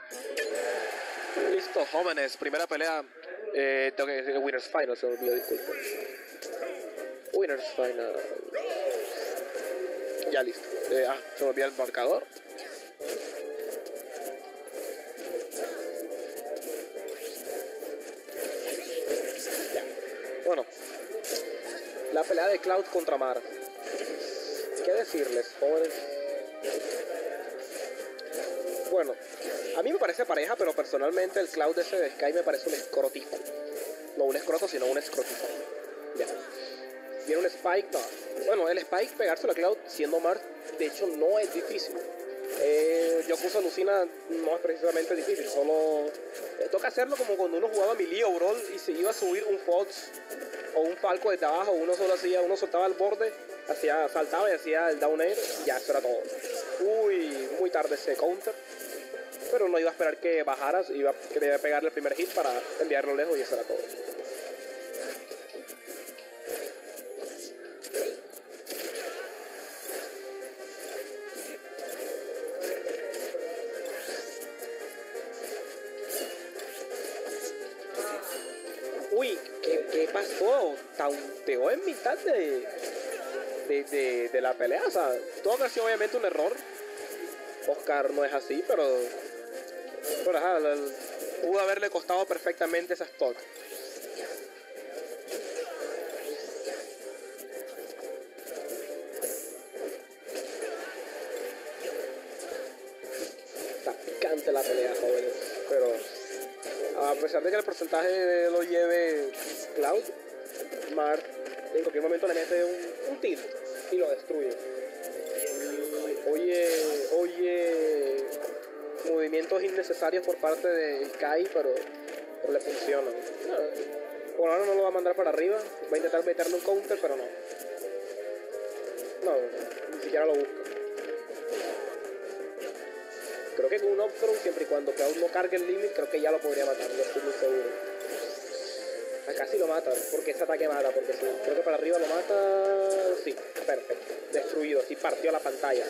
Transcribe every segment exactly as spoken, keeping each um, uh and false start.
Listo, jóvenes, primera pelea. Eh, tengo que decir Winners Final, se me olvidó, disculpen. Winners Final. Ya listo. Eh, ah, se me olvidó el marcador. Ya. Bueno, la pelea de Cloud contra Mar. ¿Qué decirles, jóvenes? Bueno, a mí me parece pareja, pero personalmente el Cloud ese de Sky me parece un escrotico. No un escroto, sino un escrotico. Ya. Viene un Spike, no. Bueno, el Spike pegárselo a Cloud siendo Mar, de hecho, no es difícil. Eh, Yokuso Lucina no es precisamente difícil, solo eh, toca hacerlo como cuando uno jugaba Melee o Brawl y se iba a subir un Fox o un Falco desde abajo, uno solo hacía, uno soltaba el borde, hacía, saltaba y hacía el down air, y ya, eso era todo. Uy, muy tarde ese counter, pero no iba a esperar que bajaras, iba a querer pegarle el primer hit para enviarlo lejos y eso era todo. Uy, ¿qué, qué pasó? Taunteó en mitad de, de, de, de la pelea. O sea, todo ha sido obviamente un error. Oscar no es así, pero, pero ajá, pudo haberle costado perfectamente esa stock. Está picante la pelea, jóvenes, pero a pesar de que el porcentaje lo lleve Cloud, Mar en cualquier momento le mete un, un tiro y lo destruye. Oye, oye, movimientos innecesarios por parte de Sky, pero, pero le funciona. No, por ahora no lo va a mandar para arriba, va a intentar meterle un counter, pero no. No, ni siquiera lo busca. Creo que con un Optron, siempre y cuando Cloud no cargue el limit, creo que ya lo podría matar, no estoy muy seguro. Acá sí lo mata, porque ese ataque mata, porque sí, creo que para arriba lo mata. Sí, perfecto, destruido, sí partió la pantalla.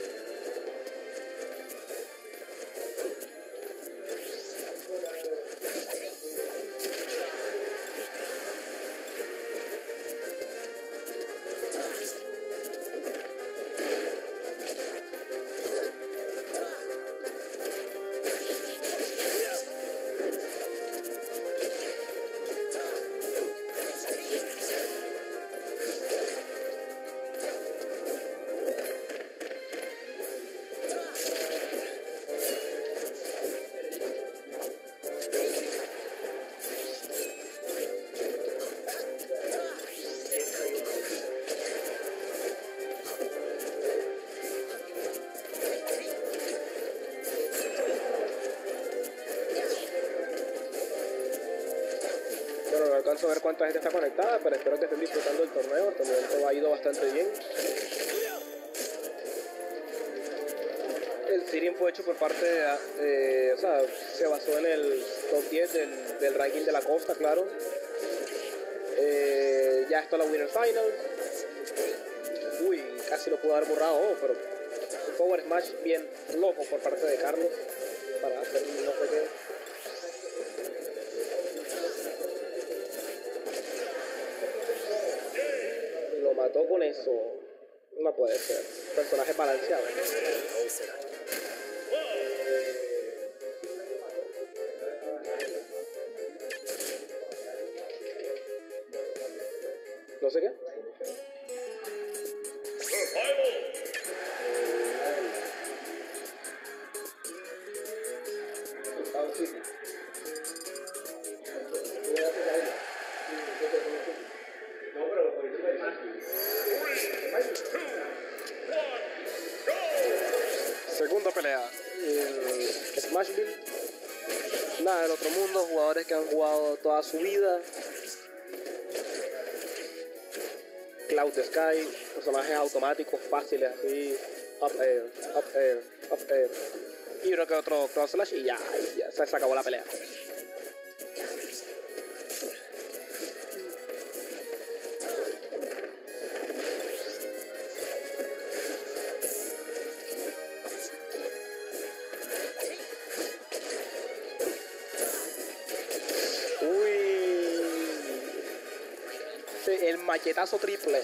A ver cuánta gente está conectada, pero espero que estén disfrutando el torneo. Hasta el momento ha ido bastante bien. El seeding fue hecho por parte de, eh, o sea, se basó en el top diez del, del ranking de la costa, claro. Eh, ya está la Winner Final. Uy, casi lo pudo haber borrado, oh, pero un Power Smash bien loco por parte de Carlos para hacer no sé qué. Mató con eso. No puede ser. Personaje balanceado. No sé qué. Segunda pelea, el Smashville, nada del otro mundo, jugadores que han jugado toda su vida. Cloud Sky, personajes automáticos fáciles así, up air, up air, up air, y uno que otro cross slash y ya, ya se, se acabó la pelea. ese, el machetazo triple.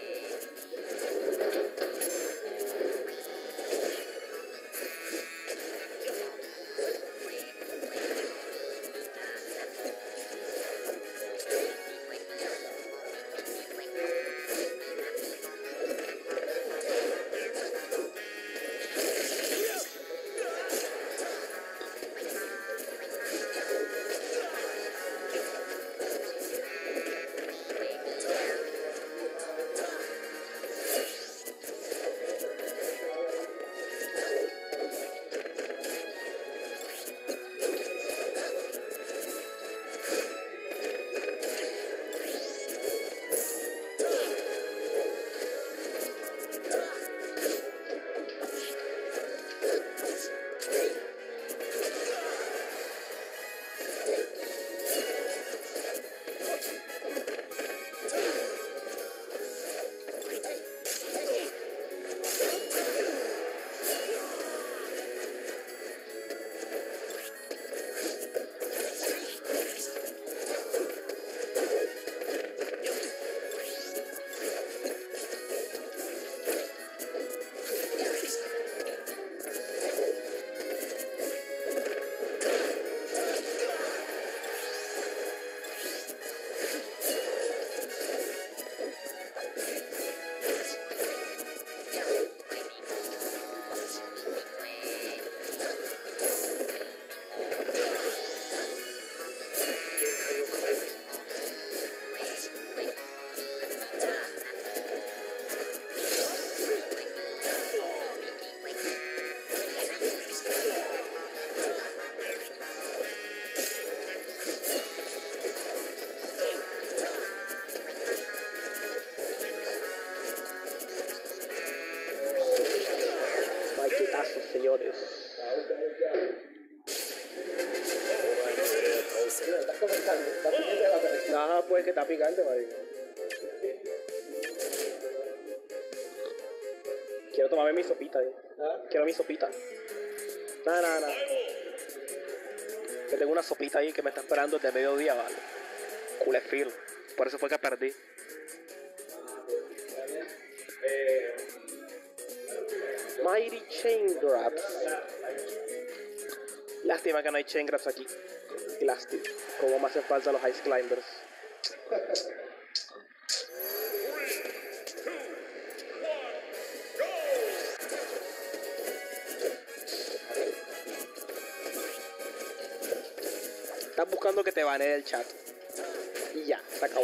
Señores. ¿Estás comentando? ¿Estás pendiente de la película? Ajá, pues que está picante, marico. Quiero tomarme mi sopita, eh. ¿Ah? Quiero mi sopita. Nada, nada, nada. Que tengo una sopita ahí que me está esperando desde mediodía, vale. Culefil. Por eso fue que perdí. Eh, Mighty Chain Grabs. Lástima que no hay Chain Grabs aquí. Lástima. Como me hacen falta los Ice Climbers. Estás buscando que te banee el chat. Y ya, se acabó.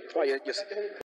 Oye, yo, yo,